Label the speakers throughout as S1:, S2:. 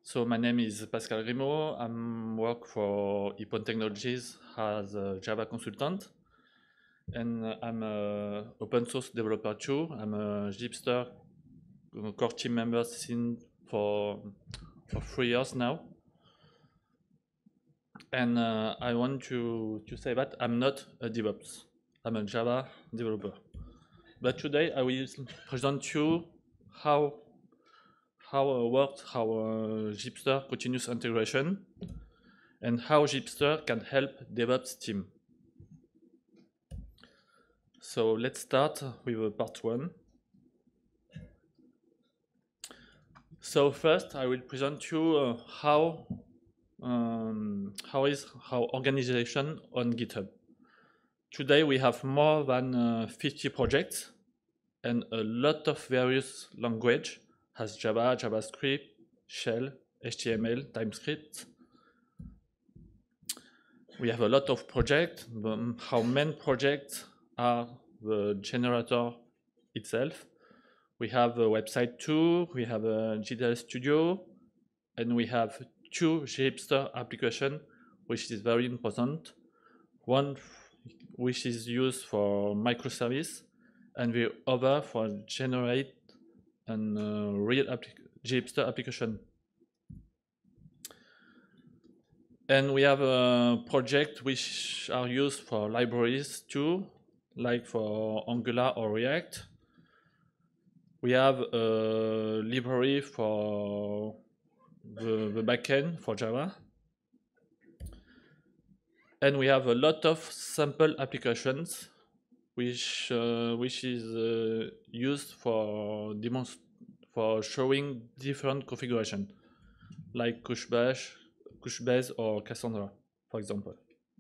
S1: So my name is Pascal Grimaud. I work for Ipon Technologies as a Java consultant, and I'm an open source developer too. I'm a Gipster core team member for 3 years now, and I want to say that I'm not a DevOps. I'm a Java developer. But today I will present you how works our Gipster continuous integration and how Gipster can help DevOps team. So let's start with part 1. So first I will present you how organization on GitHub. Today we have more than 50 projects and a lot of various language as Java, JavaScript, Shell, HTML, TypeScript. We have a lot of projects. Our main projects are the generator itself. We have a website too, we have a GDL Studio, and we have 2 Gipster applications, which is very important. One which is used for microservice, and the other for generate a real Gipster application. And we have a project which are used for libraries too, like for Angular or React. We have a library for the backend for Java. And we have a lot of sample applications which is used for showing different configuration, like Couchbase or Cassandra, for example.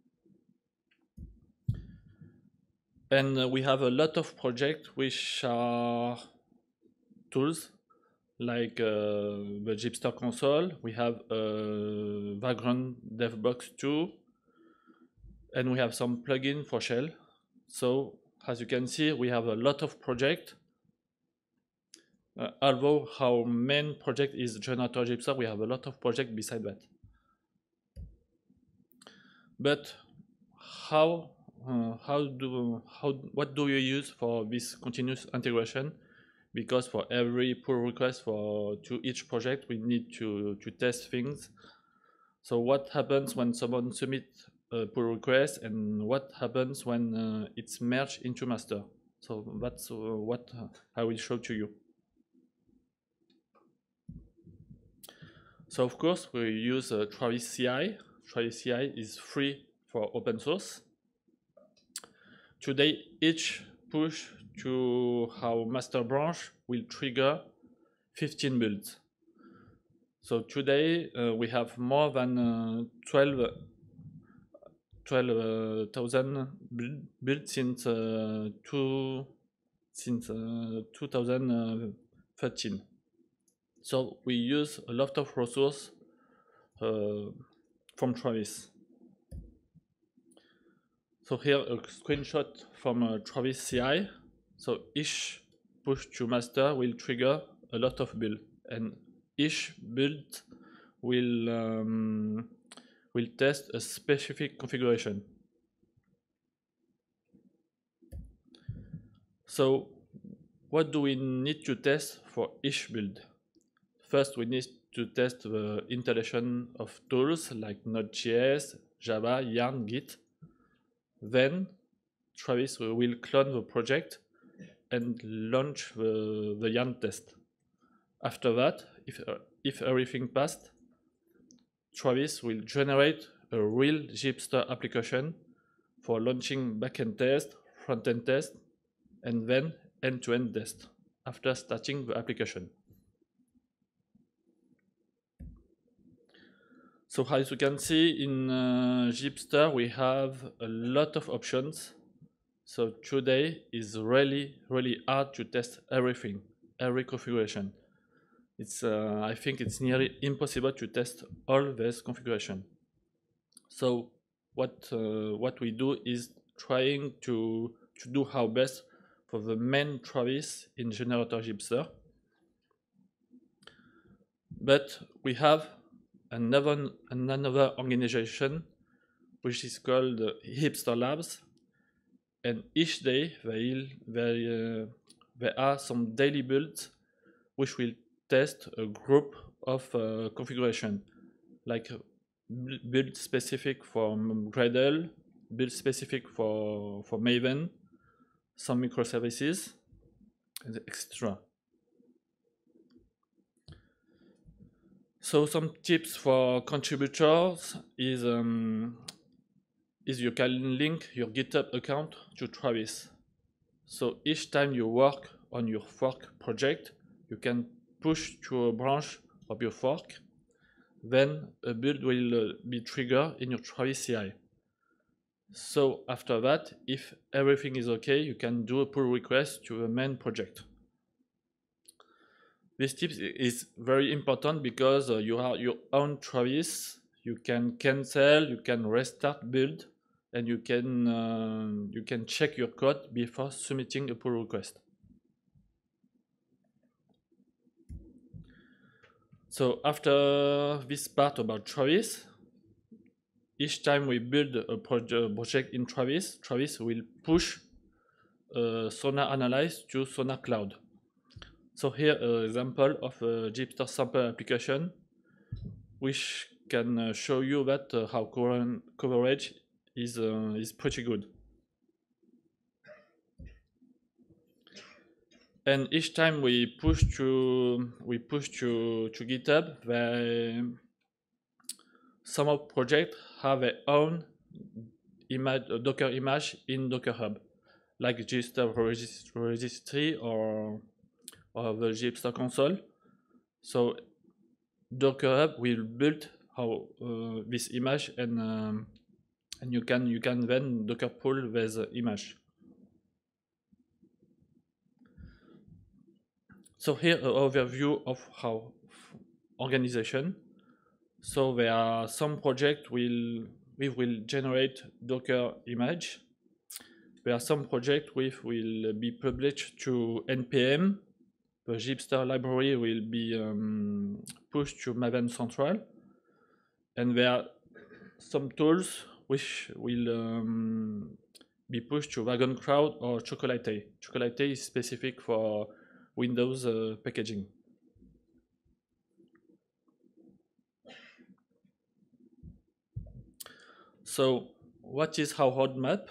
S1: And we have a lot of projects which are tools, like the Gipster console. We have a Vagrant DevBox too, and we have some plugins for Shell. So as you can see, we have a lot of projects. Although our main project is Generator Gipster, we have a lot of projects beside that. But what do you use for this continuous integration? Because for every pull request to each project, we need to test things. So what happens when someone submits a pull request, and what happens when it's merged into master? So that's what I will show to you. So of course we use Travis CI. Travis CI is free for open source. Today each push to our master branch will trigger 15 builds. So today we have more than 12,000 builds since 2013. So we use a lot of resources from Travis. So here a screenshot from Travis CI. So each push to master will trigger a lot of build, and each build will test a specific configuration. So what do we need to test for each build? First, we need to test the installation of tools like Node.js, Java, Yarn, Git. Then Travis will clone the project and launch the Yarn test. After that, if everything passed, Travis will generate a real Gipster application for launching backend test, frontend test, and then end-to-end test after starting the application. So as you can see in Gipster, we have a lot of options. So today is really hard to test everything, every configuration. I think it's nearly impossible to test all this configuration. So what we do is trying to do our best for the main Travis in Generator Gipster. But we have another organization which is called Hipster Labs, and each day there are some daily builds which will test a group of configuration, like build specific for Gradle, build specific for Maven, some microservices, etc. So some tips for contributors is you can link your GitHub account to Travis. So each time you work on your fork project, you can push to a branch of your fork. Then a build will be triggered in your Travis CI. So after that, if everything is okay, you can do a pull request to the main project. This tip is very important because you have your own Travis. You can cancel, you can restart build, and you can check your code before submitting a pull request. So after this part about Travis, each time we build a project in Travis, Travis will push Sonar Analyze to Sonar Cloud. So here an example of a Gipster sample application, which can show you that how current coverage is pretty good. And each time we push to GitHub, some of projects have their own image, Docker image in Docker Hub, like Gipster registry or the Gipster console. So Docker Hub will build how this image, and you can then Docker pull this image. So here an overview of how organization. So there are some projects we will generate Docker image. There are some projects which will be published to NPM. The Gipster library will be pushed to Maven Central. And there are some tools which will be pushed to Wagoncrowd or Chocolate. Chocolate is specific for Windows packaging. So what is our roadmap?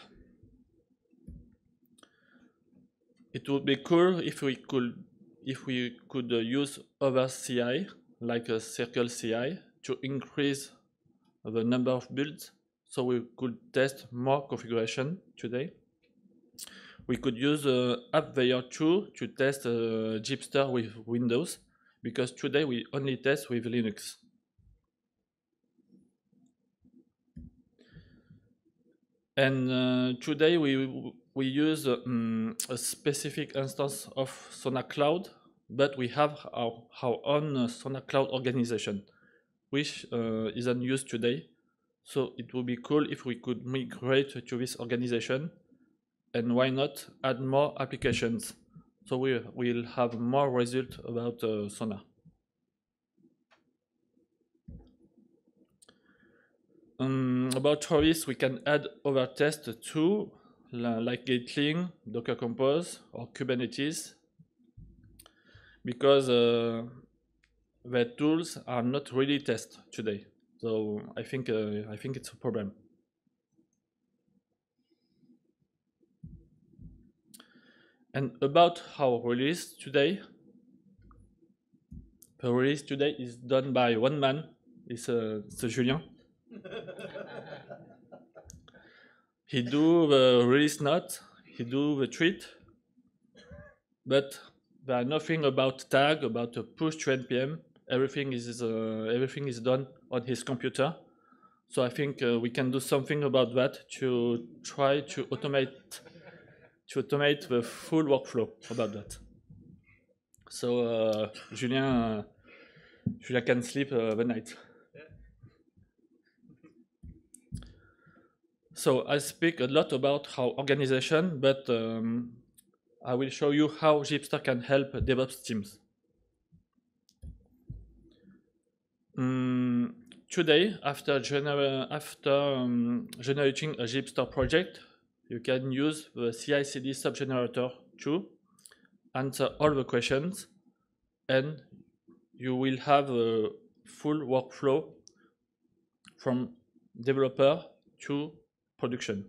S1: It would be cool if we could use other CI like a Circle CI to increase the number of builds, so we could test more configuration today. We could use AppVeyor 2 to test Gipster with Windows, because today we only test with Linux. And today we use a specific instance of Sonar Cloud, but we have our own Sonar Cloud organization, which isn't used today. So it would be cool if we could migrate to this organization, and why not add more applications, so we'll have more results about Sonar. About Travis, we can add other tests too, like Gatling, Docker Compose, or Kubernetes, because the tools are not really tested today. So I think it's a problem. And about our release today, the release today is done by one man. It's Julien. He do the release note, he do the tweet, but there are nothing about tag, about a push to NPM. Everything is done on his computer. So I think we can do something about that to try to automate the full workflow about that. So Julien can sleep the night. So I speak a lot about how organization, but I will show you how Gipster can help DevOps teams. today, after generating a Gipster project, you can use the CI/CD subgenerator to answer all the questions, and you will have a full workflow from developer to production.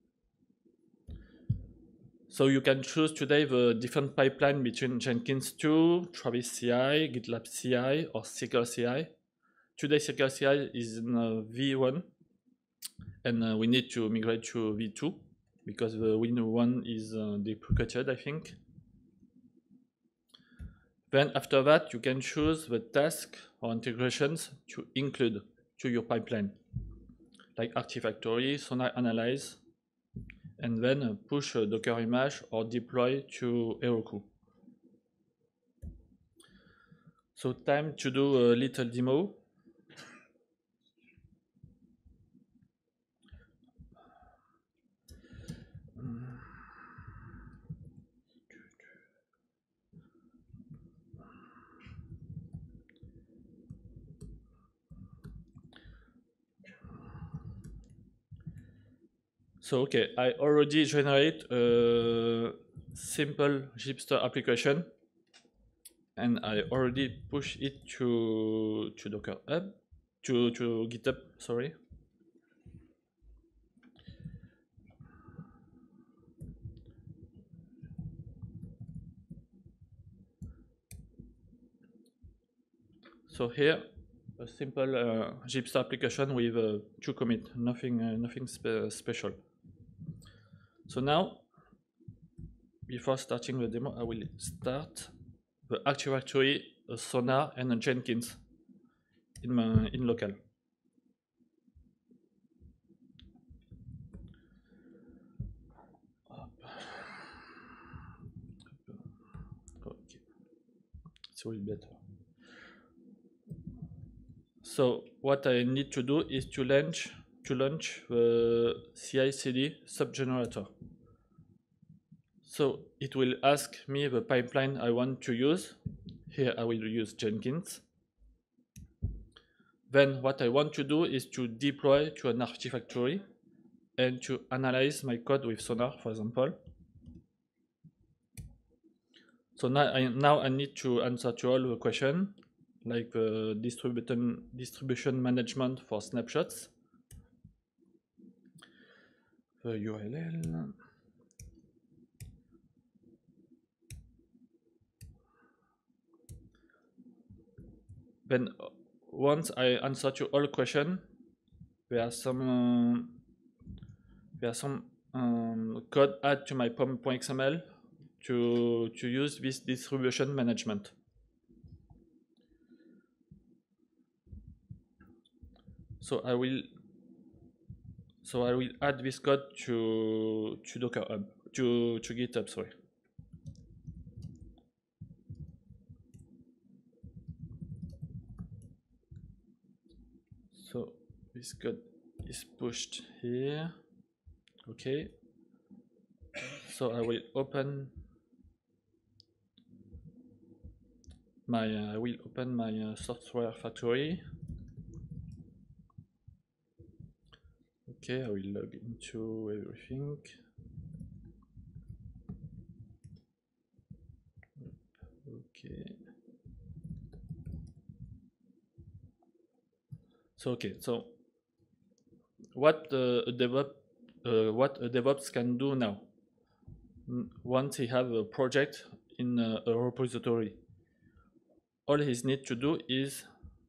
S1: So you can choose today the different pipeline between Jenkins 2, Travis CI, GitLab CI, or Circle CI. Today Circle CI is in V1, and we need to migrate to V2 because the Win1 is deprecated, I think. Then after that, you can choose the task or integrations to include to your pipeline, like Artifactory, Sonar Analyze, and then push a Docker image or deploy to Heroku. So time to do a little demo. So okay, I already generate a simple Gipster application, and I already push it to Docker Hub, to GitHub, sorry. So here, a simple Gipster application with 2 commits, nothing special. So now, before starting the demo, I will start the Artifactory, a Sonar, and a Jenkins in local. Okay, it will be better. So what I need to do is to launch the CI/CD subgenerator. So it will ask me the pipeline I want to use. Here I will use Jenkins. Then what I want to do is to deploy to an Artifactory and to analyze my code with Sonar, for example. So now I need to answer to all the questions, like the distribution management for snapshots, the URL, then once I answer to all questions, there are some code add to my pom.xml to use this distribution management. So I will add this code to Docker Hub, to GitHub, sorry. So this code is pushed here. Okay. So I will open my software factory. Okay, I will log into everything. Okay. So what a DevOps can do now, once he have a project in a repository, all he needs to do is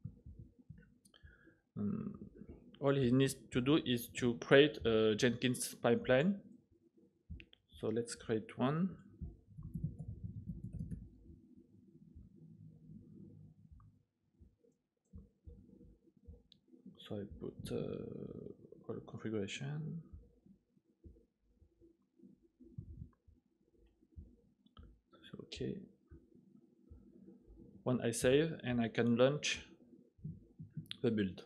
S1: to create a Jenkins pipeline. So let's create one. So I put all configuration. So, okay. When I save, and I can launch the build.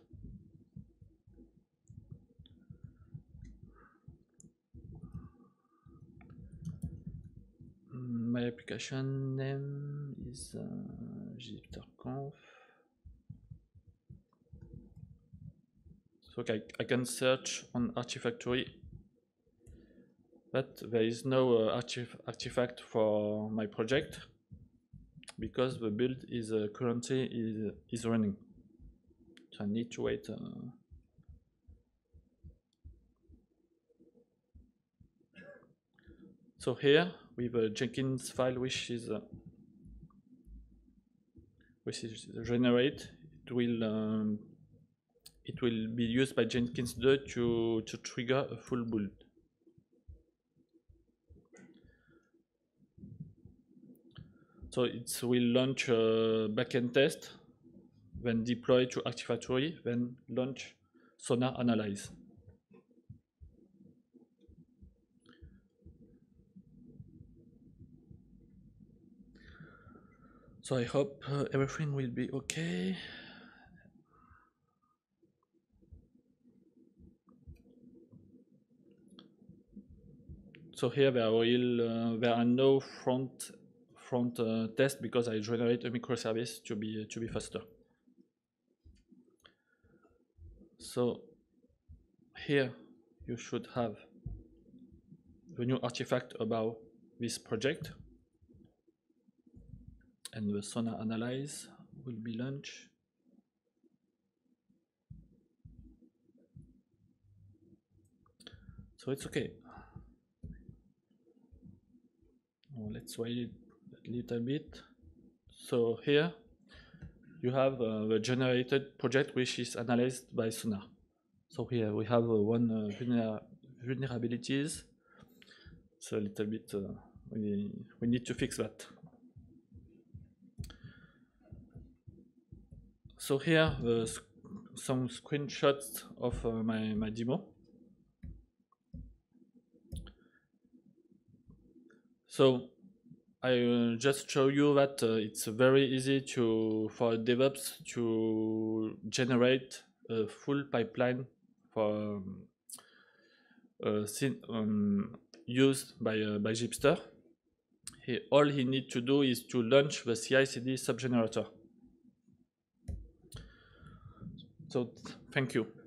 S1: My application name is Gipsterconf. So I can search on Artifactory, but there is no artifact for my project because the build is currently is running. So I need to wait. So here with a Jenkins file which is generate, it will be used by Jenkins 2 to trigger a full build. So it will launch a backend test, then deploy to Artifactory, then launch Sonar Analyze. So I hope everything will be okay. So here there are no front tests because I generate a microservice to be faster. So here you should have the new artifact about this project, and the Sonar Analyze will be launched. So it's okay. Let's wait a little bit. So here you have the generated project which is analyzed by Sonar. So here we have one vulnerabilities. It's a little bit, we need to fix that. So here some screenshots of my demo. So I just show you that it's very easy for DevOps to generate a full pipeline for used by Gipster. All he needs to do is to launch the CI/CD subgenerator. So thank you.